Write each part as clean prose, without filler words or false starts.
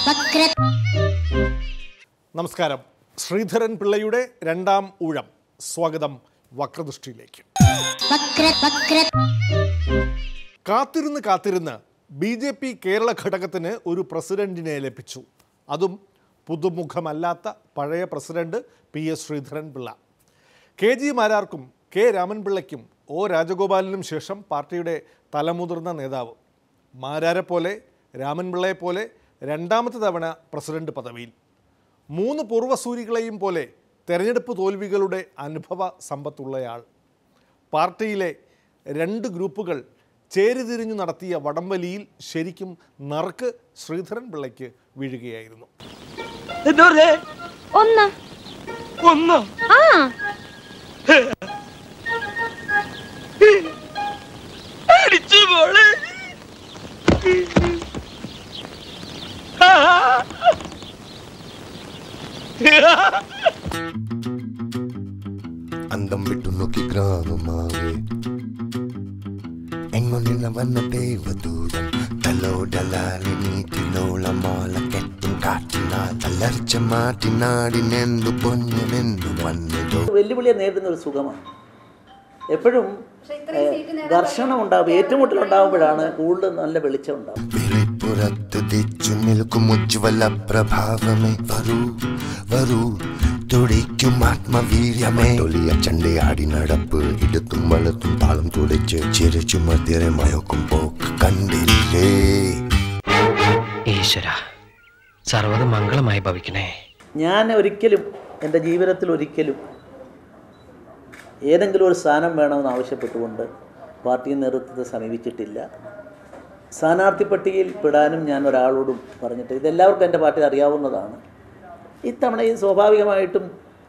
നമസ്കാരം. ശ്രീധരൻ പിള്ളയുടെ രണ്ടാം ഊഴം. സ്വാഗതം വക്രദൃഷ്ടിയിലേക്ക്. കാത്തിരുന്ന് BJP കേരള ഘടകത്തിന് ഒരു പ്രസിഡന്റിനെ ലഭിച്ചു. അതും പുതുമുഖമല്ലാത്ത പഴയ president PS Sreedharan Pillai. KG മാരാർക്കും K രാമൻ പിള്ളയ്ക്കും O രാജഗോപാലിനും ശേഷം പാർട്ടിയുടെ തലമുതിർന്ന നേതാവ്. മാരാരെ പോലെ രാമൻ പിള്ളയെ പോലെ രണ്ടാമത്തെ തവണ പ്രസിഡന്റ് പദവിയിൽ. 3 പൂർവ്വസൂരികളെയും പോലെ തെരഞ്ഞെടുപ്പ് തോൽവികളുടെ അനുഭവ സമ്പത്തുള്ളയാൾ. പാർട്ടിയിലെ 2 ഗ്രൂപ്പുകൾ ചേരിതിരിഞ്ഞു നടത്തിയ വടംവലിയിൽ ശരിക്കും നറുക്ക് ശ്രീധരൻ പിള്ളയ്ക്ക് വീഴുകയായിരുന്നു. అందం విట్టు నొక్కి గ్రామమావే ఎన్నొన్న వన్న దేవదూతం తలోడలాలి నీటిలోల మాల కెట్టుం കാറ്റിനാ തളർച്ച മാറ്റിനാടിനെന്തു പൊന്നുമെന്നു വന്നതോ. വെല്ലുവിളിയെ നേരിടുന്ന ഒരു സുഖമാണ്. എപ്പോഴും ഘർഷണം ഉണ്ടാവും, ഏറ്റുമുട്ടലുണ്ടാവുമ്പോഴാണ് കൂടുതൽ നല്ല വെളിച്ചം ഉണ്ടാവും. പുറത്ത് തിച്ചു നിൽക്കും ഉജ്വല പ്രഭാവമേ വരൂ വരൂ തുടിക്കും ആത്മവീര്യമേ. തൊലിയ ചണ്ടയാടി നടപ്പ് ഇടത്തും വളത്തും താളം തുടിച്ച് ചിരിച്ചു മധ്യരെ മയക്കും പോക്ക് കണ്ടില്ലേ. ഈശ്വര സർവ്വത മംഗളമായി ഭവിക്കണേ. ഞാൻ ഒരിക്കലും എൻ്റെ ജീവിതത്തിൽ ഒരിക്കലും ഏതെങ്കിലും ഒരു സ്ഥാനം വേണമെന്ന് ആവശ്യപ്പെട്ടുകൊണ്ട് പാർട്ടി നേതൃത്വത്തെ സമീപിച്ചിട്ടില്ല. സ്ഥാനാർത്ഥി പട്ടികയിൽ പെടാനും ഞാൻ ഒരാളോടും പറഞ്ഞിട്ട്, ഇതെല്ലാവർക്കും എൻ്റെ പാർട്ടി അറിയാവുന്നതാണ്. ഇത്തവണ ഈ സ്വാഭാവികമായിട്ടും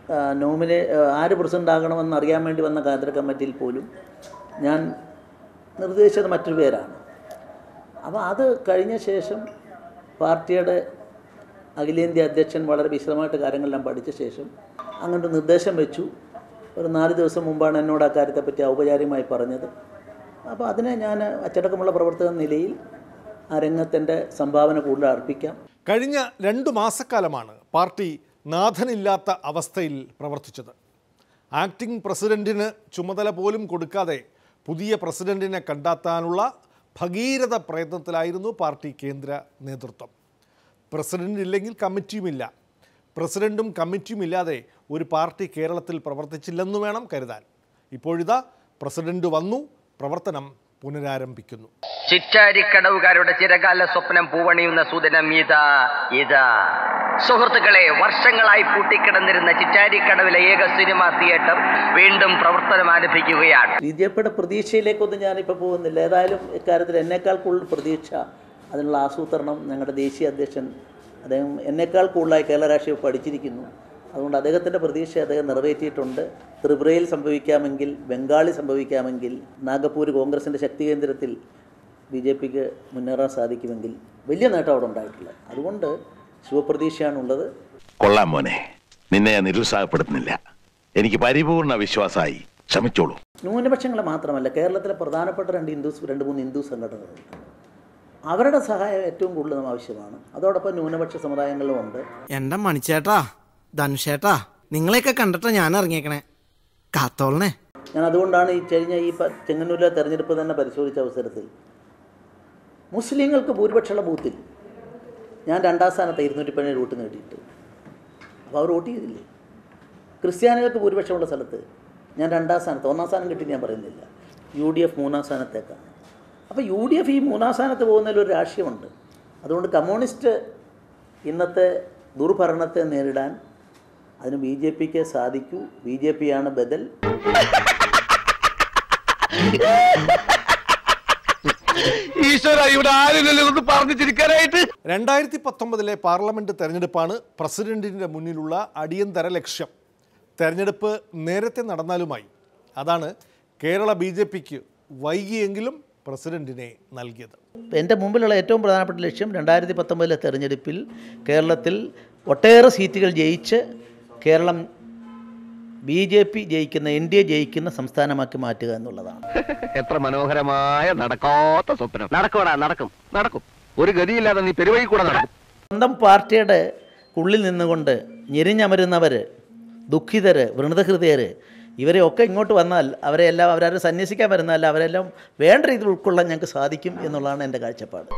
ആര് പ്രസിഡന്റ് ആകണമെന്ന് അറിയാൻ വേണ്ടി വന്ന കേന്ദ്ര കമ്മിറ്റിയിൽ പോലും ഞാൻ നിർദ്ദേശിച്ചത് മറ്റൊരു പേരാണ്. അപ്പോൾ അത് കഴിഞ്ഞ ശേഷം പാർട്ടിയുടെ അഖിലേന്ത്യാ അധ്യക്ഷൻ വളരെ വിശദമായിട്ട് കാര്യങ്ങളെല്ലാം പഠിച്ച ശേഷം അങ്ങോട്ട് നിർദ്ദേശം വെച്ചു. ഒരു 4 ദിവസം മുമ്പാണ് എന്നോട് ആ കാര്യത്തെപ്പറ്റി ഔപചാരികമായി പറഞ്ഞത്. അപ്പോൾ അതിനെ ഞാൻ അച്ചടക്കമുള്ള പ്രവർത്തക നിലയിൽ ആ രംഗത്തിൻ്റെ സംഭാവന കൂടുതൽ അർപ്പിക്കാം. കഴിഞ്ഞ 2 മാസക്കാലമാണ് പാർട്ടി നാഥനില്ലാത്ത അവസ്ഥയിൽ പ്രവർത്തിച്ചത്. ആക്ടിംഗ് പ്രസിഡന്റിന് ചുമതല പോലും കൊടുക്കാതെ പുതിയ പ്രസിഡന്റിനെ കണ്ടെത്താനുള്ള ഭഗീരഥ പ്രയത്നത്തിലായിരുന്നു പാർട്ടി കേന്ദ്ര നേതൃത്വം. പ്രസിഡന്റ് ഇല്ലെങ്കിൽ കമ്മിറ്റിയുമില്ല. പ്രസിഡന്റും കമ്മിറ്റിയും ഇല്ലാതെ ഒരു പാർട്ടി കേരളത്തിൽ പ്രവർത്തിച്ചില്ലെന്ന് വേണം കരുതാൻ. ഇപ്പോഴിതാ പ്രസിഡന്റ് വന്നു, പ്രവർത്തനം പുനരാരംഭിക്കുന്നു. ചിറ്റാരിക്കടവുകാരുടെ ചിരകാല സ്വപ്നം പൂവണിയുന്ന സുദിനം ഇതാ. സുഹൃത്തുക്കളെ, വർഷങ്ങളായി പൂട്ടിക്കിടന്നിരുന്ന ചിറ്റാരിക്കടവിലെ ഏക സിനിമാ തിയേറ്റർ വീണ്ടും പ്രവർത്തനം ആരംഭിക്കുകയാണ്. BJPയുടെ പ്രതീക്ഷയിലേക്കൊന്നും ഞാനിപ്പോൾ പോകുന്നില്ല. ഏതായാലും ഇക്കാര്യത്തിൽ എന്നേക്കാൾ കൂടുതൽ പ്രതീക്ഷ, അതിനുള്ള ആസൂത്രണം ഞങ്ങളുടെ ദേശീയ അധ്യക്ഷൻ അദ്ദേഹം എന്നേക്കാൾ കൂടുതലായി കേരള രാഷ്ട്രീയം പഠിച്ചിരിക്കുന്നു. അതുകൊണ്ട് അദ്ദേഹത്തിൻ്റെ പ്രതീക്ഷ അദ്ദേഹം നിറവേറ്റിയിട്ടുണ്ട്. ത്രിപുരയിൽ സംഭവിക്കാമെങ്കിൽ, ബംഗാളിൽ സംഭവിക്കാമെങ്കിൽ, നാഗപ്പൂർ കോൺഗ്രസിൻ്റെ ശക്തി കേന്ദ്രത്തിൽ BJPക്ക് മുന്നേറാൻ സാധിക്കുമെങ്കിൽ വലിയ നേട്ടം അവിടെ ഉണ്ടായിട്ടില്ല. അതുകൊണ്ട് ശുഭപ്രതീക്ഷയാണുള്ളത്. കൊള്ളാം മോനെ, നിന്നെ ഞാൻ നിരുത്സാഹപ്പെടുത്തുന്നില്ല. എനിക്ക് പരിപൂർണ വിശ്വാസമായി. ശ്രമിച്ചോളൂ. ന്യൂനപക്ഷങ്ങളെ മാത്രമല്ല, കേരളത്തിലെ പ്രധാനപ്പെട്ട 2-3 ഹിന്ദു സംഘടനകളുണ്ട്. അവരുടെ സഹായം ഏറ്റവും കൂടുതൽ ആവശ്യമാണ്. അതോടൊപ്പം ന്യൂനപക്ഷ സമുദായങ്ങളും ഉണ്ട്. എൻ്റെ മണിച്ചേട്ടാ, ധനുഷേട്ടാ, നിങ്ങളെയൊക്കെ കണ്ടിട്ടാ ഞാൻ ഇറങ്ങിയേക്കണേ. കാത്തോളണേ. ഞാൻ അതുകൊണ്ടാണ് ഈ ചെങ്ങന്നൂരിലെ തെരഞ്ഞെടുപ്പ് തന്നെ പരിശോധിച്ച അവസരത്തിൽ മുസ്ലിങ്ങൾക്ക് ഭൂരിപക്ഷമുള്ള ബൂത്തിൽ ഞാൻ 2ാം സ്ഥാനത്ത് 217 വോട്ട് നേടിയിട്ട്, അപ്പോൾ അവർ വോട്ട് ചെയ്തില്ലേ. ക്രിസ്ത്യാനികൾക്ക് ഭൂരിപക്ഷമുള്ള സ്ഥലത്ത് ഞാൻ 2ാം സ്ഥാനത്ത്, 1ാം സ്ഥാനം കിട്ടി ഞാൻ പറയുന്നില്ല. UDF 3ാം സ്ഥാനത്തേക്കാണ്. അപ്പോൾ UDF ഈ 3ാം സ്ഥാനത്ത് പോകുന്നതിലൊരു രാഷ്ട്രീയമുണ്ട്. അതുകൊണ്ട് കമ്മ്യൂണിസ്റ്റ് ഇന്നത്തെ ദുർഭരണത്തെ നേരിടാൻ അതിന് BJPക്ക് സാധിക്കൂ. BJPയാണ് ബദൽ. ഈശ്വര, ഇവിടെ ആരും പറഞ്ഞു ചിരിക്കാനായിട്ട്. 2019 പാർലമെന്റ് തെരഞ്ഞെടുപ്പാണ് പ്രസിഡന്റിന്റെ മുന്നിലുള്ള അടിയന്തര ലക്ഷ്യം. തെരഞ്ഞെടുപ്പ് നേരത്തെ നടന്നാലുമായി. അതാണ് കേരള BJPക്ക് വൈകിയെങ്കിലും പ്രസിഡന്റിനെ നൽകിയത്. എൻ്റെ മുമ്പിലുള്ള ഏറ്റവും പ്രധാനപ്പെട്ട ലക്ഷ്യം 2019 തെരഞ്ഞെടുപ്പിൽ കേരളത്തിൽ ഒട്ടേറെ സീറ്റുകൾ ജയിച്ച് കേരളം BJP ജയിക്കുന്ന, NDA ജയിക്കുന്ന സംസ്ഥാനമാക്കി മാറ്റുക എന്നുള്ളതാണ്. എത്ര മനോഹരമായ നടക്കാത്ത സ്വപ്നം. നടക്കും. ഒരു ഗതിയില്ലാതെ നീ പെരുവഴി കൂടെ നടക്കും. സ്വന്തം പാർട്ടിയുടെ ഉള്ളിൽ നിന്നുകൊണ്ട് ഞെരിഞ്ഞമരുന്നവർ, ദുഃഖിതർ, വൃണതഹൃദയർ ഇവരെയൊക്കെ ഇങ്ങോട്ട് വന്നാൽ അവരെല്ലാം അവരാരും സന്യസിക്കാൻ വരുന്നതല്ല, അവരെല്ലാം വേണ്ട രീതിയിൽ ഉൾക്കൊള്ളാൻ ഞങ്ങൾക്ക് സാധിക്കും എന്നുള്ളതാണ് എൻ്റെ കാഴ്ചപ്പാട്.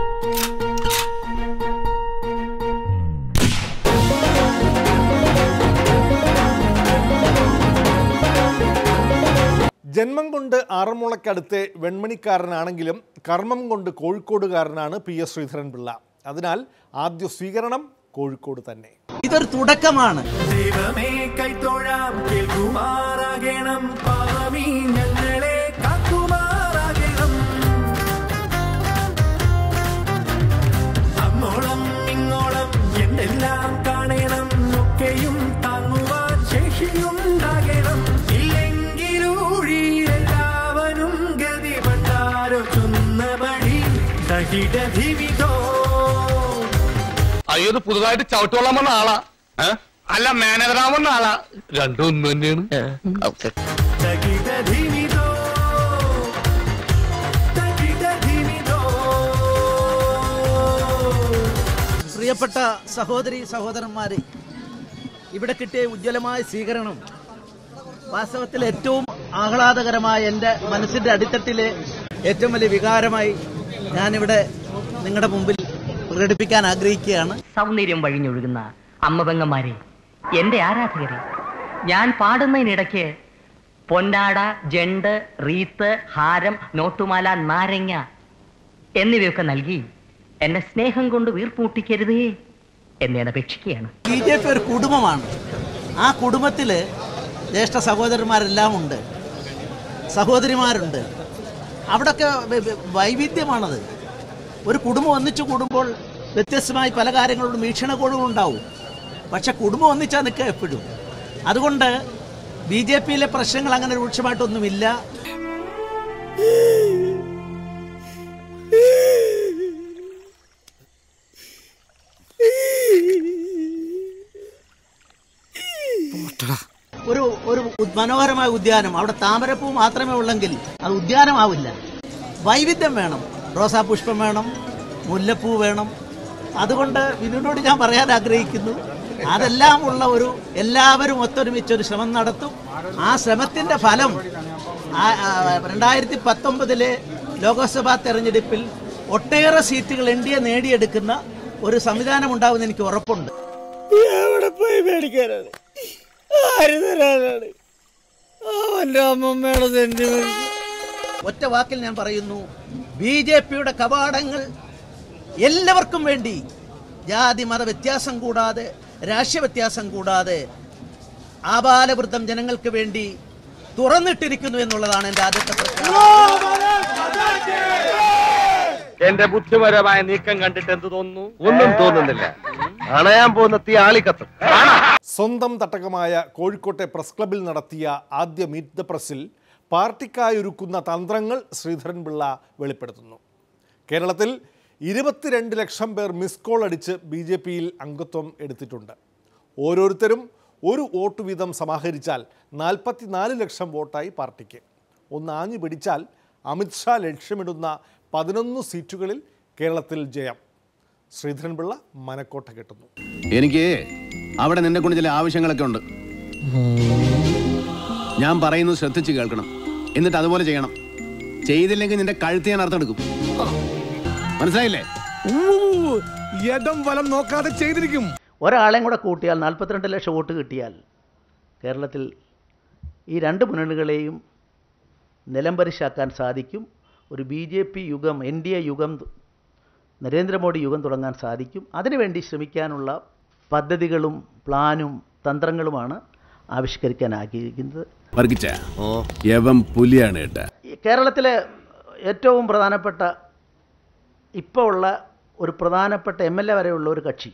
ജന്മം കൊണ്ട് ആറന്മുളയ്ക്കടുത്തെ വെൺമണിക്കാരനാണെങ്കിലും കർമ്മം കൊണ്ട് കോഴിക്കോടുകാരനാണ് PS ശ്രീധരൻപിള്ള. അതിനാൽ ആദ്യ സ്വീകരണം കോഴിക്കോട് തന്നെ. ഇതൊരു തുടക്കമാണ്. അയ്യോ, പുതുതായിട്ട് ചവിട്ടോളം വന്ന ആളാ, അല്ല മാനേജറാവുന്ന ആളാ, രണ്ടും ഒന്ന് തന്നെയാണ്. പ്രിയപ്പെട്ട സഹോദരി സഹോദരന്മാരെ, ഇവിടെ കിട്ടിയ ഉജ്ജ്വലമായ സ്വീകരണം വാസ്തവത്തിൽ ഏറ്റവും ആഹ്ലാദകരമായ എൻ്റെ മനസ്സിൻ്റെ അടിത്തട്ടിലെ ഏറ്റവും വലിയ വികാരമായി ഞാനിവിടെ നിങ്ങളുടെ മുമ്പിൽ പ്രകടിപ്പിക്കാൻ ആഗ്രഹിക്കുകയാണ്. സൗന്ദര്യം വഴിഞ്ഞൊഴുകുന്ന അമ്മപെങ്ങന്മാരെ, എന്റെ ആരാധകരെ, ഞാൻ പാടുന്നതിനിടയ്ക്ക് പൊന്നാട, ജണ്ട്, റീത്ത്, ഹാരം, നോട്ടുമാല, നാരങ്ങ എന്നിവയൊക്കെ നൽകി എന്നെ സ്നേഹം കൊണ്ട് വീർപ്പൂട്ടിക്കരുതേ എന്ന് ഞാൻ അപേക്ഷിക്കുകയാണ്. BJP ഒരു കുടുംബമാണ്. ആ കുടുംബത്തിൽ ജ്യേഷ്ഠ സഹോദരന്മാരെല്ലാം ഉണ്ട്, സഹോദരിമാരുണ്ട്. അവിടെയൊക്കെ വൈവിധ്യമാണത്. ഒരു കുടുംബം ഒന്നിച്ചു കൂടുമ്പോൾ വ്യത്യസ്തമായി പല കാര്യങ്ങളോടും വീക്ഷണകോണുകളും ഉണ്ടാവും. പക്ഷെ കുടുംബം ഒന്നിച്ചാൽ നിൽക്കുക എപ്പോഴും. അതുകൊണ്ട് BJPയിലെ പ്രശ്നങ്ങൾ അങ്ങനെ രൂക്ഷമായിട്ടൊന്നുമില്ല. ഒരു മനോഹരമായ ഉദ്യാനം, അവിടെ താമരപ്പൂ മാത്രമേ ഉള്ളെങ്കിൽ അത് ഉദ്യാനമാവില്ല. വൈവിധ്യം വേണം. റോസാപുഷ്പം വേണം, മുല്ലപ്പൂ വേണം. അതുകൊണ്ട് വിനുവിനോട് ഞാൻ പറയാൻ ആഗ്രഹിക്കുന്നു, അതെല്ലാം ഉള്ള എല്ലാവരും ഒത്തൊരുമിച്ചൊരു ശ്രമം നടത്തും. ആ ശ്രമത്തിൻ്റെ ഫലം 2019 ലോക്സഭാ തെരഞ്ഞെടുപ്പിൽ ഒട്ടേറെ സീറ്റുകൾ NDA നേടിയെടുക്കുന്ന ഒരു സംവിധാനം ഉണ്ടാവുമെന്ന് എനിക്ക് ഉറപ്പുണ്ട്. എവിടെ പോയി മേടിക്കാനാണ്? ആര് തരാനാണ്? അവന്റെ അമ്മമ്മയുടെ സെന്റിമെന്റ്. ഒറ്റ വാക്കിൽ ഞാൻ പറയുന്നു, BJPയുടെ കവാടങ്ങൾ എല്ലാവർക്കും വേണ്ടി, ജാതി മത വ്യത്യാസം കൂടാതെ, രാഷ്ട്രീയ വ്യത്യാസം കൂടാതെ, ആബാലവൃദ്ധം ജനങ്ങൾക്ക് വേണ്ടി തുറന്നിട്ടിരിക്കുന്നു എന്നുള്ളതാണ് എൻ്റെ ആദ്യത്തെ എന്റെ ബുദ്ധിപരമായ നീക്കം കണ്ടിട്ട് എന്ത് തോന്നുന്നു? ഒന്നും തോന്നുന്നില്ല. അണയാൻ പോകുന്ന തീ ആളിക്കത്തും. സ്വന്തം തട്ടകമായ കോഴിക്കോട്ടെ പ്രസ് ക്ലബിൽ നടത്തിയ ആദ്യ മീറ്റ് ദ പ്രസിൽ പാർട്ടിക്കായൊരുക്കുന്ന തന്ത്രങ്ങൾ ശ്രീധരൻപിള്ള വെളിപ്പെടുത്തുന്നു. കേരളത്തിൽ 22 ലക്ഷം പേർ മിസ് കോൾ അടിച്ച് BJPയിൽ അംഗത്വം എടുത്തിട്ടുണ്ട്. ഓരോരുത്തരും ഒരു വോട്ട് വീതം സമാഹരിച്ചാൽ 44 ലക്ഷം വോട്ടായി പാർട്ടിക്ക്. ഒന്ന് ആഞ്ഞു പിടിച്ചാൽ അമിത്ഷാ ലക്ഷ്യമിടുന്ന 11 സീറ്റുകളിൽ കേരളത്തിൽ ജയം. ശ്രീധരൻപിള്ള മനക്കോട്ട കെട്ടുന്നു. എനിക്ക് അവിടെ നിന്നെ കൊണ്ട് ചില ആവശ്യങ്ങളൊക്കെ ഉണ്ട്. ഞാൻ പറയുന്നത് ശ്രദ്ധിച്ച് കേൾക്കണം, എന്നിട്ട് അതുപോലെ ചെയ്യണം. ചെയ്തില്ലെങ്കിൽ നിന്റെ കഴുത്ത് ഞാൻ അർത്ഥമെടുക്കും. മനസ്സിലായില്ലേ? ഇടം വലം നോക്കാതെ ചെയ്തിരിക്കും. ഒരാളെയും കൂടെ കൂട്ടിയാൽ 42 ലക്ഷം വോട്ട് കിട്ടിയാൽ കേരളത്തിൽ ഈ രണ്ട് മുന്നണികളെയും നിലംപരിശാക്കാൻ സാധിക്കും. ഒരു BJP യുഗം, NDA യുഗം, നരേന്ദ്രമോദി യുഗം തുടങ്ങാൻ സാധിക്കും. അതിനുവേണ്ടി ശ്രമിക്കാനുള്ള പദ്ധതികളും പ്ലാനും തന്ത്രങ്ങളുമാണ് ആവിഷ്കരിക്കാൻ ആഗ്രഹിക്കുന്നത്. കേരളത്തിലെ ഏറ്റവും പ്രധാനപ്പെട്ട ഇപ്പോൾ ഉള്ള ഒരു പ്രധാനപ്പെട്ട MLA വരെയുള്ള ഒരു കക്ഷി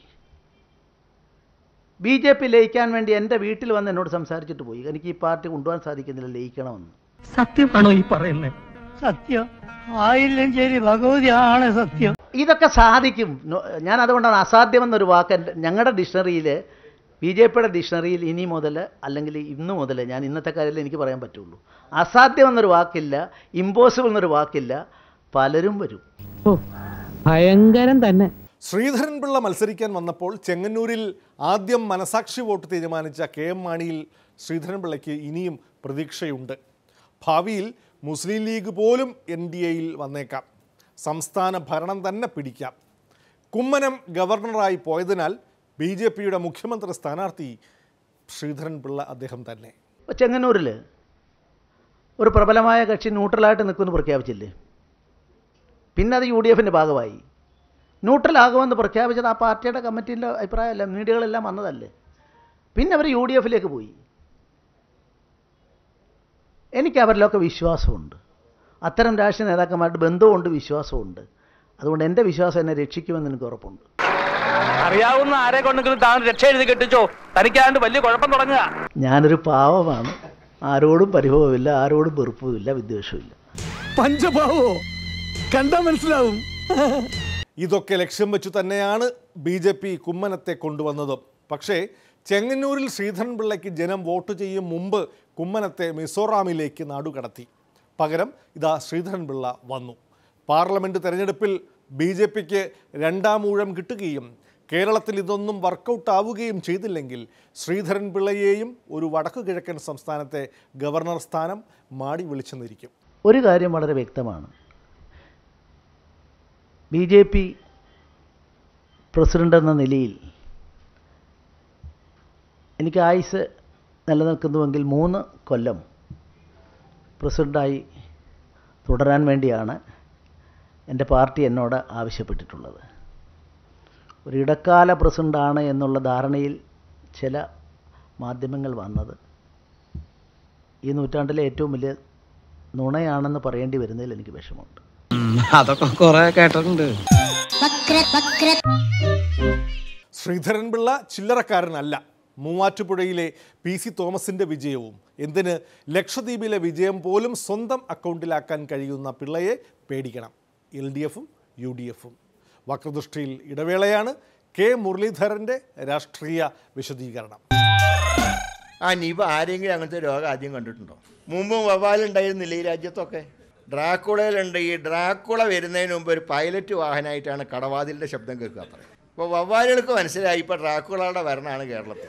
BJP ലയിക്കാൻ വേണ്ടി എൻ്റെ വീട്ടിൽ വന്ന് എന്നോട് സംസാരിച്ചിട്ട് പോയി. എനിക്ക് ഈ പാർട്ടി കൊണ്ടുപോകാൻ സാധിക്കുന്നില്ല, ലയിക്കണമെന്ന്. സത്യമാണോ ഈ പറയുന്നത്? സത്യം ആയില്ലും ശരി, ഭഗവതിയാണ് സത്യം. ഇതൊക്കെ സാധിക്കും. ഞാൻ അതുകൊണ്ടാണ് അസാധ്യമെന്നൊരു വാക്ക് ഞങ്ങളുടെ ഡിക്ഷണറിയിൽ, BJPയുടെ ഡിക്ഷണറിയിൽ ഇനി മുതൽ അല്ലെങ്കിൽ ഇന്ന് മുതൽ, ഞാൻ ഇന്നത്തെ കാര്യത്തിൽ എനിക്ക് പറയാൻ പറ്റുള്ളൂ, അസാധ്യമെന്നൊരു വാക്കില്ല, ഇമ്പോസിബിൾ എന്നൊരു വാക്കില്ല. പലരും വരും. ഭയങ്കരം തന്നെ. ശ്രീധരൻ പിള്ള മത്സരിക്കാൻ വന്നപ്പോൾ ചെങ്ങന്നൂരിൽ ആദ്യം മനസാക്ഷി വോട്ട് തീരുമാനിച്ച KM മാണിയിൽ ശ്രീധരൻ പിള്ളയ്ക്ക് ഇനിയും പ്രതീക്ഷയുണ്ട്. ഭാവിയിൽ മുസ്ലിം ലീഗ് പോലും NDAയിൽ വന്നേക്കാം. സംസ്ഥാന ഭരണം തന്നെ പിടിക്കാം. കുമ്മനം ഗവർണറായി പോയതിനാൽ BJPയുടെ മുഖ്യമന്ത്രി സ്ഥാനാർത്ഥി ശ്രീധരൻ പിള്ള അദ്ദേഹം തന്നെ. ചെങ്ങന്നൂരിൽ ഒരു പ്രബലമായ കക്ഷി ന്യൂട്രലായിട്ട് നിൽക്കുമെന്ന് പ്രഖ്യാപിച്ചില്ലേ? പിന്നെ അത് UDFൻ്റെ ഭാഗമായി. ന്യൂട്രലാകുമെന്ന് പ്രഖ്യാപിച്ചത് ആ പാർട്ടിയുടെ കമ്മിറ്റിൻ്റെ അഭിപ്രായമല്ല, മീഡിയകളെല്ലാം വന്നതല്ലേ. പിന്നെ അവർ UDFലേക്ക് പോയി. എനിക്ക് അവരിലൊക്കെ വിശ്വാസമുണ്ട്. അത്തരം രാഷ്ട്രീയ നേതാക്കന്മാരുടെ ബന്ധവുമുണ്ട്, വിശ്വാസമുണ്ട്. അതുകൊണ്ട് എൻ്റെ വിശ്വാസം എന്നെ രക്ഷിക്കുമെന്ന് എനിക്ക് ഉറപ്പുണ്ട്. അറിയാവുന്ന ആരെ കൊണ്ടെങ്കിലും താൻ രക്ഷ എഴുതി കെട്ടിച്ചോ, തനിക്കാണ്ട് വലിയ കുഴപ്പം തുടങ്ങുക. ഞാനൊരു പാവമാണ്. ആരോടും പരിഭവമില്ല, ആരോടും വെറുപ്പുമില്ല, വിദ്വേഷമില്ല. പഞ്ചഭാവോ കണ്ടാ മനസ്സിലാവും. ഇതൊക്കെ ലക്ഷ്യം വെച്ചു തന്നെയാണ് BJP കുമ്മനത്തെ കൊണ്ടുവന്നത്. പക്ഷേ ചെങ്ങന്നൂരിൽ ശ്രീധരൻ പിള്ളയ്ക്ക് ജനം വോട്ട് ചെയ്യും മുമ്പ് കുമ്മനത്തെ മിസോറാമിലേക്ക് നാടുകടത്തി. പകരം ഇതാ ശ്രീധരൻ പിള്ള വന്നു. പാർലമെൻറ്റ് തെരഞ്ഞെടുപ്പിൽ BJPക്ക് രണ്ടാം ഊഴം കിട്ടുകയും കേരളത്തിൽ ഇതൊന്നും വർക്കൗട്ട് ആവുകയും ചെയ്തില്ലെങ്കിൽ ശ്രീധരൻ പിള്ളയെയും ഒരു വടക്കു കിഴക്കൻ സംസ്ഥാനത്തെ ഗവർണർ സ്ഥാനം മാടി വിളിച്ചെന്നിരിക്കും. ഒരു കാര്യം വളരെ വ്യക്തമാണ്. BJP പ്രസിഡന്റ് എന്ന നിലയിൽ എനിക്ക് ആയുസ് നിലനിൽക്കുന്നുവെങ്കിൽ 3 കൊല്ലം പ്രസിഡൻ്റായി തുടരാൻ വേണ്ടിയാണ് എൻ്റെ പാർട്ടി എന്നോട് ആവശ്യപ്പെട്ടിട്ടുള്ളത്. ഒരു ഇടക്കാല പ്രസിഡൻ്റാണ് എന്നുള്ള ധാരണയിൽ ചില മാധ്യമങ്ങൾ വന്നത് ഈ നൂറ്റാണ്ടിലെ ഏറ്റവും വലിയ നുണയാണെന്ന് പറയേണ്ടി വരുന്നതിൽ എനിക്ക് വിഷമമുണ്ട്. അതൊക്കെ കുറെ കേട്ടിട്ടുണ്ട്. ശ്രീധരൻ പിള്ള ചില്ലറക്കാരനല്ല. മൂവാറ്റുപുഴയിലെ PC തോമസിൻ്റെ വിജയവും എന്തിന് ലക്ഷദ്വീപിലെ വിജയം പോലും സ്വന്തം അക്കൗണ്ടിലാക്കാൻ കഴിയുന്ന പിള്ളയെ പേടിക്കണം LDFും UDFും. വക്രദൃഷ്ടിയിൽ ഇടവേളയാണ്. K മുരളീധരൻ്റെ രാഷ്ട്രീയ വിശദീകരണം. നിപ ആരെങ്കിലും അങ്ങനത്തെ രോഗം ആദ്യം കണ്ടിട്ടുണ്ടോ? മുമ്പും വവ്വാലുണ്ടായിരുന്നില്ല ഈ രാജ്യത്തൊക്കെ. ഡ്രാക്കുളയിലുണ്ട്. ഈ ഡ്രാക്കുള വരുന്നതിന് മുമ്പ് ഒരു പൈലറ്റ് വാഹനമായിട്ടാണ് കടവാതിലിൻ്റെ ശബ്ദം കേൾക്കുക. അത്ര ഇപ്പോൾ വവ്വാലുകൾക്ക് മനസ്സിലായി ഇപ്പോൾ ഡ്രാക്കുളയുടെ ഭരണമാണ് കേരളത്തിൽ.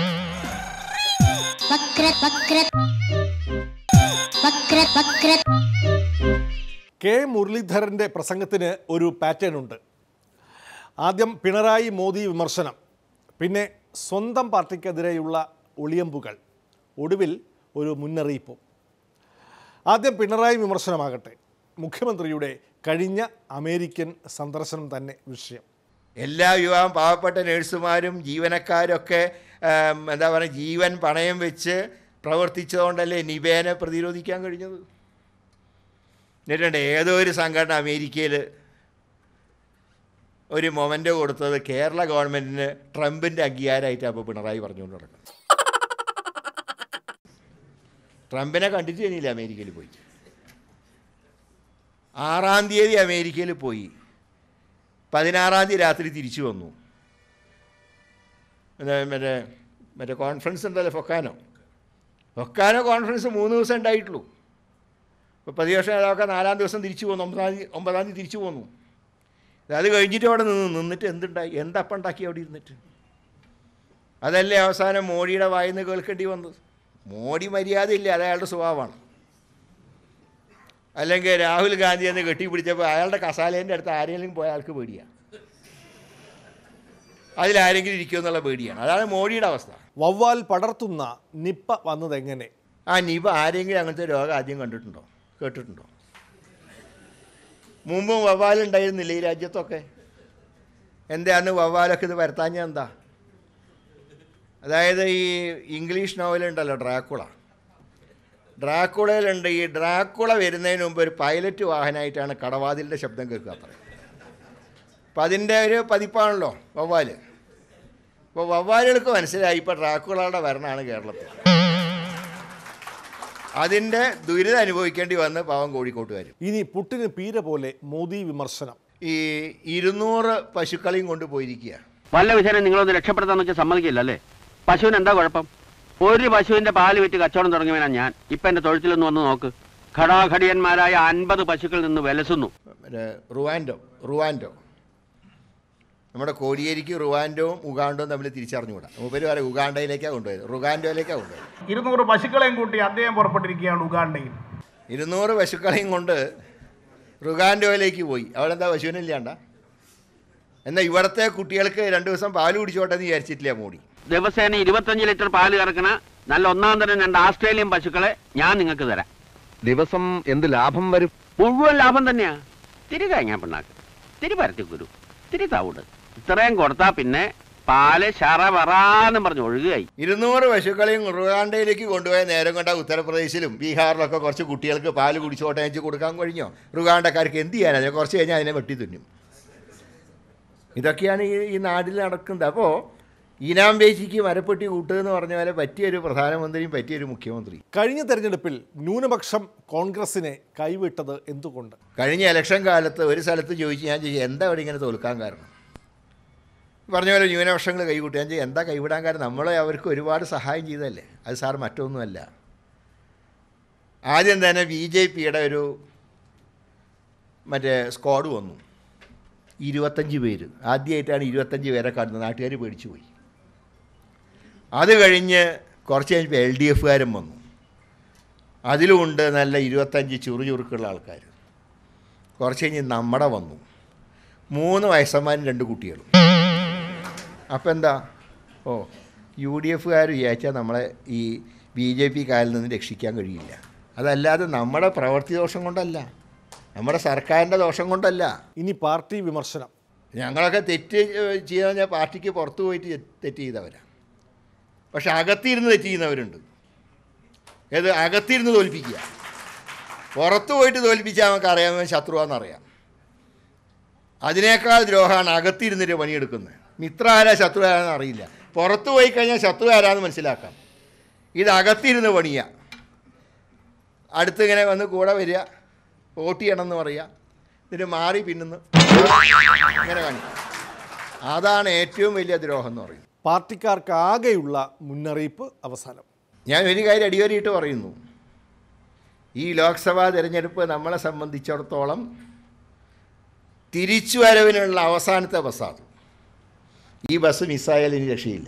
K മുരളീധരൻ്റെ പ്രസംഗത്തിന് ഒരു പാറ്റേൺ ഉണ്ട്. ആദ്യം പിണറായി മോദി വിമർശനം, പിന്നെ സ്വന്തം പാർട്ടിക്കെതിരെയുള്ള ഒളിയമ്പുകൾ, ഒടുവിൽ ഒരു മുന്നറിയിപ്പും. ആദ്യം പിണറായി വിമർശനമാകട്ടെ. മുഖ്യമന്ത്രിയുടെ കഴിഞ്ഞ അമേരിക്കൻ സന്ദർശനം തന്നെ വിഷയം. എല്ലാ പാവപ്പെട്ട നഴ്സുമാരും ജീവനക്കാരൊക്കെ എന്താ പറയുക, ജീവൻ പണയം വെച്ച് പ്രവർത്തിച്ചതുകൊണ്ടല്ലേ നിപേനെ പ്രതിരോധിക്കാൻ കഴിഞ്ഞത്. എന്നിട്ടുണ്ട് ഏതോ ഒരു സംഘടന അമേരിക്കയിൽ ഒരു മൊമെൻ്റ് കൊടുത്തത് കേരള ഗവൺമെൻറ്റിന് ട്രംപിൻ്റെ അംഗീകാരമായിട്ടാണ് അപ്പോൾ പിണറായി പറഞ്ഞുകൊണ്ട് നടക്കുന്നത്. ട്രംപിനെ കണ്ടിട്ട് കഴിഞ്ഞില്ല അമേരിക്കയിൽ പോയി. 6-ാം തീയതി അമേരിക്കയിൽ പോയി, 16-ാം തീയതി രാത്രി തിരിച്ചു വന്നു. മറ്റേ കോൺഫറൻസ് ഉണ്ടല്ലോ, ഫൊക്കാനോ കോൺഫറൻസ് 3 ദിവസം ഉണ്ടായിട്ടുള്ളൂ. ഇപ്പോൾ പ്രതിപക്ഷ നേതാവൊക്കെ 4-ാം ദിവസം തിരിച്ചു പോന്നു, 9-ാം തീയതി തിരിച്ചു പോന്നു. അത് കഴിഞ്ഞിട്ട് അവിടെ നിന്നിട്ട് എന്തുണ്ടായി, എന്തപ്പം ഉണ്ടാക്കി അവിടെ ഇരുന്നിട്ട്? അതല്ലേ അവസാനം മോഡിയുടെ വായിന്ന് കേൾക്കേണ്ടി വന്നത്. മോഡി മര്യാദയില്ല, അത് അയാളുടെ സ്വഭാവമാണ്. അല്ലെങ്കിൽ രാഹുൽ ഗാന്ധി എന്ന് കെട്ടിപ്പിടിച്ചപ്പോൾ അയാളുടെ കസാലേൻ്റെ അടുത്ത് ആരെങ്കിലും പോയ ആൾക്ക് പേടിയാണ്, അതിലാരെങ്കിലും ഇരിക്കുമെന്നുള്ള പേടിയാണ്. അതാണ് മോഡിയുടെ അവസ്ഥ. വവ്വാൽ പടർത്തുന്ന നിപ്പ വന്നതെങ്ങനെ? നിപ ആരെങ്കിലും അങ്ങനത്തെ രോഗം ആദ്യം കണ്ടിട്ടുണ്ടോ, കേട്ടിട്ടുണ്ടോ? മുമ്പും വവ്വാലുണ്ടായിരുന്നില്ല ഈ രാജ്യത്തൊക്കെ. എന്താന്ന് വവ്വാലൊക്കെ ഇത് വരുത്താഞ്ഞ എന്താ? അതായത് ഈ ഇംഗ്ലീഷ് നോവലുണ്ടല്ലോ ഡ്രാക്കുളയിലുണ്ട്. ഈ ഡ്രാക്കുള വരുന്നതിന് മുമ്പ് ഒരു പൈലറ്റ് വാഹനമായിട്ടാണ് കടവാതിലിൻ്റെ ശബ്ദം കേൾക്കുക. അത്ര അപ്പം അതിൻ്റെ ഒരു പതിപ്പാണല്ലോ വവ്വാല്. അപ്പോൾ വവ്വാലുകൾക്ക് മനസ്സിലായി ഇപ്പോൾ ഡ്രാക്കുളയുടെ ഭരണമാണ് കേരളത്തിൽ. അതിൻ്റെ ദുരിതം അനുഭവിക്കേണ്ടി വന്ന് പാവം കോഴിക്കോട്ടുകാർ. ഇനി പുട്ടിന് പീര പോലെ മോദി വിമർശനം. ഈ 200 പശുക്കളെയും കൊണ്ട് പോയിരിക്കുക. വല്ല വിഷയം നിങ്ങളൊന്ന് രക്ഷപ്പെടുത്താന്ന് വെച്ചാൽ സമ്മതിക്കില്ല അല്ലേ? പശുവിന് എന്താ കുഴപ്പം? ഒരു പശുവിന്റെ പാല് വിറ്റ് കച്ചവടം തുടങ്ങിയവനാണ് ഞാൻ. ഇപ്പം എൻ്റെ തൊഴുത്തിലൊന്ന് വന്ന് നോക്ക്. ഘടാഘടിയന്മാരായ 50 പശുക്കളിൽ നിന്ന് വിലസുന്നു. റുവാൻഡോ നമ്മുടെ കോടിയേരിക്ക് റുവാൻഡോവും ഉഗാണ്ടോവും തമ്മിൽ തിരിച്ചറിഞ്ഞുകൂടാ. മൂപ്പര് വരെ ഉഗാണ്ടയിലേക്കാണ് കൊണ്ടുപോയത്, റുഗാൻഡോയിലേക്കാണ് കൊണ്ടുപോയത്. 200 പശുക്കളെയും കൂട്ടി അദ്ദേഹം പുറപ്പെട്ടിരിക്കുകയാണ് ഉഗാണ്ടയിൽ. 200 പശുക്കളെയും കൊണ്ട് റുഗാൻഡോയിലേക്ക് പോയി. അവിടെ എന്താ പശുവിനില്ലാണ്ട? എന്നാൽ ഇവിടുത്തെ കുട്ടികൾക്ക് 2 ദിവസം പാല് കുടിച്ചോട്ടെ എന്ന് വിചാരിച്ചിട്ടില്ല മോഡി. ദിവസേന 25 ലിറ്റർ പാല് കറക്കണ നല്ല ഒന്നാം തരം 2 ആസ്ട്രേലിയൻ പശുക്കളെ ഞാൻ നിങ്ങൾക്ക് തരാം. ദിവസം എന്ത് ലാഭം വരും? മുഴുവൻ ലാഭം തന്നെയാ. തിരി കഴിഞ്ഞാൽ പിണ്ണാക്ക്, തിരി പരത്തിക്കുരു, തിരി തവിട്, ഇത്രയും കൊടുത്താ പിന്നെ പാല് ശറവറാന്നും പറഞ്ഞ് ഒഴുകുകയായി. 200 പശുക്കളെയും റുഗാണ്ടയിലേക്ക് കൊണ്ടുപോയ നേരം കൊണ്ട ഉത്തർപ്രദേശിലും ബീഹാറിലൊക്കെ കുറച്ച് കുട്ടികൾക്ക് പാല് കുടിച്ചോട്ടെ വെച്ച് കൊടുക്കാൻ കഴിഞ്ഞോ? റുഗാണ്ടക്കാർക്ക് എന്ത് ചെയ്യാനാണ്? കുറച്ച് കഴിഞ്ഞാൽ അതിനെ വെട്ടി തുന്നും. ഇതൊക്കെയാണ് ഈ നാട്ടിൽ നടക്കുന്നത്. അപ്പോൾ ഈനാം പേശിക്ക് മരപ്പെട്ടി കൂട്ടുകയെന്ന് പറഞ്ഞ പോലെ പറ്റിയൊരു പ്രധാനമന്ത്രിയും പറ്റിയൊരു മുഖ്യമന്ത്രി. കഴിഞ്ഞ തെരഞ്ഞെടുപ്പിൽ ന്യൂനപക്ഷം കോൺഗ്രസിനെ കൈവിട്ടത് എന്തുകൊണ്ട്? കഴിഞ്ഞ ഇലക്ഷൻ കാലത്ത് ഒരു സ്ഥലത്ത് ചോദിച്ചു, ഞാൻ ചോദിച്ചു എന്താ അവിടെ ഇങ്ങനെ തോൽക്കാൻ കാരണം? പറഞ്ഞ പോലെ ന്യൂനപക്ഷങ്ങൾ കൈവിട്ടു. ഞാൻ ചോദിച്ചു എന്താ കൈവിടാൻ കാരണം? നമ്മളെ അവർക്ക് ഒരുപാട് സഹായം ചെയ്തല്ലേ. അത് സാർ മറ്റൊന്നുമല്ല. ആദ്യം തന്നെ BJPയുടെ ഒരു മറ്റേ സ്ക്വാഡ് വന്നു, 25 പേര്. ആദ്യമായിട്ടാണ് 25 പേരെ കാണുന്നത്. നാട്ടുകാർ പേടിച്ചു പോയി. അത് കഴിഞ്ഞ് കുറച്ച് കഴിഞ്ഞപ്പോൾ LDFകാരും വന്നു. അതിലുമുണ്ട് നല്ല 25 ചുറുചുറുക്കുള്ള ആൾക്കാർ. കുറച്ച് കഴിഞ്ഞ് നമ്മുടെ വന്നു, 3 വയസ്സന്മാരും 2 കുട്ടികളും. അപ്പം എന്താ, UDFകാർ വിചാരിച്ചാൽ നമ്മളെ ഈ BJP കാലിൽ നിന്ന് രക്ഷിക്കാൻ കഴിയില്ല. അതല്ലാതെ നമ്മുടെ പ്രവൃത്തി ദോഷം കൊണ്ടല്ല, നമ്മുടെ സർക്കാരിൻ്റെ ദോഷം കൊണ്ടല്ല. ഇനി പാർട്ടി വിമർശനം. ഞങ്ങളൊക്കെ തെറ്റ് ചെയ്യാൻ പറഞ്ഞാൽ പാർട്ടിക്ക് പുറത്ത് പോയിട്ട് തെറ്റ് ചെയ്തവരാണ്. പക്ഷെ അകത്തിരുന്ന് തെറ്റ് ചെയ്യുന്നവരുണ്ട്. ഏത് അകത്തിരുന്ന് തോൽപ്പിക്കുക. പുറത്ത് പോയിട്ട് തോൽപ്പിച്ചാൽ നമുക്ക് അറിയാമെന്ന് ശത്രുവാണെന്നറിയാം. അതിനേക്കാൾ ദ്രോഹമാണ് അകത്തിരുന്നിട്ട് പണിയെടുക്കുന്നത്. മിത്ര ആരാ ശത്രു ആരാന്ന് അറിയില്ല. പുറത്ത് പോയി കഴിഞ്ഞാൽ ശത്രു ആരാന്ന് മനസ്സിലാക്കാം. ഇത് അകത്തിരുന്ന് പണിയുക. അടുത്തിങ്ങനെ വന്ന് കൂടെ വരിക, വോട്ട് ചെയ്യണമെന്ന് പറയുക, എന്നിട്ട് മാറി പിന്നുന്നു ഇങ്ങനെ കാണിക്കും. അതാണ് ഏറ്റവും വലിയ ദ്രോഹം എന്ന് പറയുന്നത്. പാർട്ടിക്കാർക്ക് ആകെയുള്ള മുന്നറിയിപ്പ് അവസാനം. ഞാൻ ഒരു കാര്യം അടിവരിയിട്ട് പറയുന്നു. ഈ ലോക്സഭാ തിരഞ്ഞെടുപ്പ് നമ്മളെ സംബന്ധിച്ചിടത്തോളം തിരിച്ചുവരവിനുള്ള അവസാനത്തെ ബസ്സാണ്. ഈ ബസ് മിസ്സായാൽ ഇനി രക്ഷയില്ല.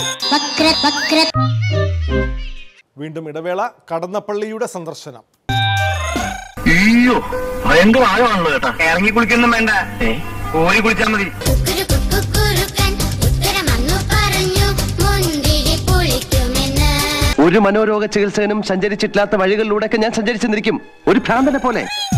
വീണ്ടും ഇടവേള. കടന്നപ്പള്ളിയുടെ സന്ദർശനം. അയ്യോ ഭയങ്കര ആഴമാണല്ലോ കേട്ടാ. ഇറങ്ങി കുളിക്കൊന്നും വേണ്ട, ഓടി കുളിച്ചാൽ മതി. ഒരു മനോരോഗ ചികിത്സകനും സഞ്ചരിച്ചിട്ടില്ലാത്ത വഴികളിലൂടെയൊക്കെ ഞാൻ സഞ്ചരിച്ചെന്നിരിക്കും, ഒരു ഭ്രാന്തനെ പോലെ.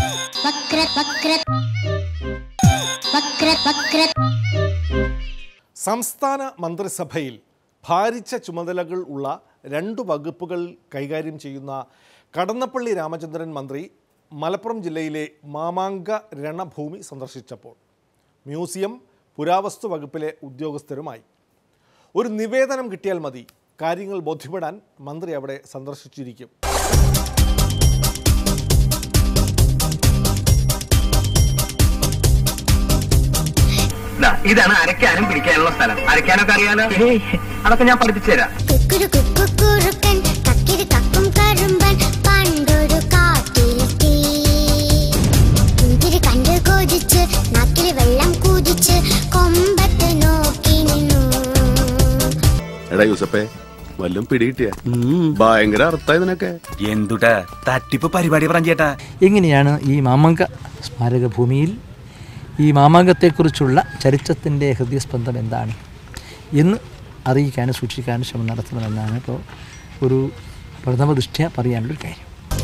സംസ്ഥാന മന്ത്രിസഭയിൽ ഭാരിച്ച ചുമതലകൾ ഉള്ള 2 വകുപ്പുകൾ കൈകാര്യം ചെയ്യുന്ന കടന്നപ്പള്ളി രാമചന്ദ്രൻ മന്ത്രി മലപ്പുറം ജില്ലയിലെ മാമാങ്ക രണഭൂമി സന്ദർശിച്ചപ്പോൾ മ്യൂസിയം, പുരാവസ്തു വകുപ്പിലെ ഉദ്യോഗസ്ഥരുമായി ഒരു നിവേദനം കിട്ടിയാൽ മതി, കാര്യങ്ങൾ ബോധ്യപ്പെടാൻ മന്ത്രി അവിടെ സന്ദർശിച്ചിരിക്കും. ഇതാണ് അരയ്ക്കാനും പിടിക്കാനുള്ള സ്ഥലം. അരയ്ക്കാനൊക്കെ അറിയാലോ, അതൊക്കെ ഞാൻ പഠിപ്പിച്ചു തരാം. എടാ യൂസപ്പേ, വല്ലതും പിടികിട്ടിയ? ഭയങ്കര അർത്ഥമായി നിനക്ക്. എന്തുട്ടാ തട്ടിപ്പ് പരിപാടി പറഞ്ഞേട്ടാ? എങ്ങനെയാണ് ഈ മാമങ്ക സ്മാരക ഭൂമിയിൽ ഈ മാമാങ്കത്തെക്കുറിച്ചുള്ള ചരിത്രത്തിൻ്റെ ഹൃദയസ്പന്ദം എന്താണ് എന്ന് അറിയിക്കാനും സൂക്ഷിക്കാനും ശ്രമം നടത്തണമെന്നാണ് ഇപ്പോൾ ഒരു പ്രഥമ ദൃഷ്ട്യാ പറയാനുള്ളൊരു കാര്യം.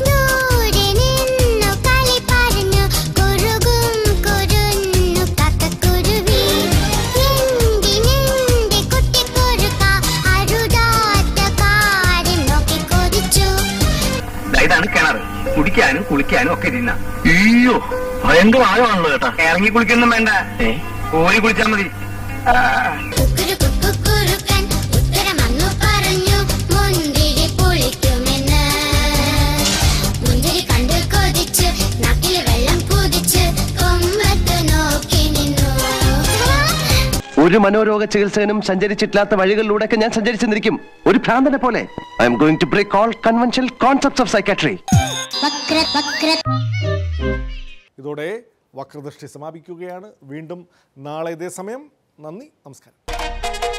ഇതാണ് കിണർ, കുടിക്കാനും കുളിക്കാനും ഒക്കെ ഇരുന്ന. അയ്യോ ഭയങ്കര ആഴമാണല്ലോ കേട്ടാ. ഇറങ്ങി കുളിക്കൊന്നും വേണ്ട, ഓടി കുളിച്ചാൽ മതി. ഒരു മനോരോഗ ചികിത്സകനും സഞ്ചരിച്ചിട്ടില്ലാത്ത വഴികളിലൂടെയൊക്കെ ഞാൻ സഞ്ചരിച്ചെന്നിരിക്കും, ഒരു ഭ്രാന്തനെ പോലെ. I am going to break all conventional concepts of psychiatry. ഇതോടെ വക്രദൃഷ്ടി സമാപിക്കുകയാണ്. വീണ്ടും നാളെ ഇതേ സമയം നന്ദി, നമസ്കാരം.